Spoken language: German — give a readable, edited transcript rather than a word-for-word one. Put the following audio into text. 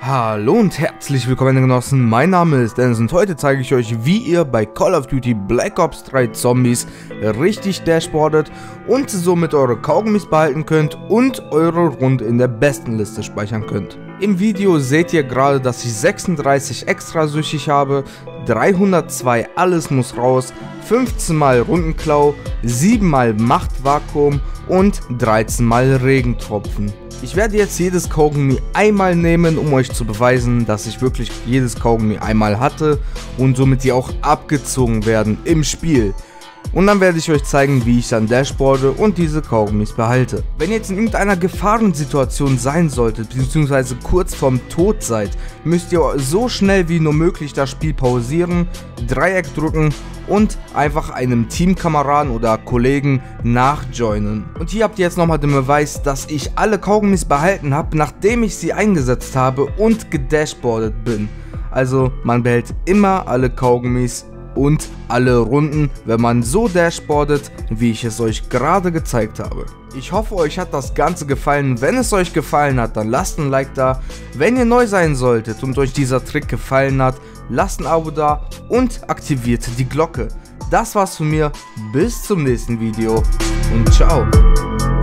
Hallo und herzlich willkommen meine Genossen, mein Name ist Dennis und heute zeige ich euch, wie ihr bei Call of Duty Black Ops 3 Zombies richtig dashboardet und somit eure Kaugummis behalten könnt und eure Runde in der besten Liste speichern könnt. Im Video seht ihr gerade, dass ich 36 extra süchtig habe, 302 alles muss raus, 15 mal Rundenklau, 7 mal Machtvakuum und 13 mal Regentropfen. Ich werde jetzt jedes Kaugummi einmal nehmen, um euch zu beweisen, dass ich wirklich jedes Kaugummi einmal hatte und somit die auch abgezogen werden im Spiel. Und dann werde ich euch zeigen, wie ich dann dashboarde und diese Kaugummis behalte. Wenn ihr jetzt in irgendeiner Gefahrensituation sein solltet, beziehungsweise kurz vorm Tod seid, müsst ihr so schnell wie nur möglich das Spiel pausieren, Dreieck drücken und einfach einem Teamkameraden oder Kollegen nachjoinen. Und hier habt ihr jetzt nochmal den Beweis, dass ich alle Kaugummis behalten habe, nachdem ich sie eingesetzt habe und gedashboardet bin. Also man behält immer alle Kaugummis und alle Runden, wenn man so dashboardet, wie ich es euch gerade gezeigt habe. Ich hoffe, euch hat das Ganze gefallen. Wenn es euch gefallen hat, dann lasst ein Like da. Wenn ihr neu sein solltet und euch dieser Trick gefallen hat, lasst ein Abo da und aktiviert die Glocke. Das war's von mir, bis zum nächsten Video und ciao.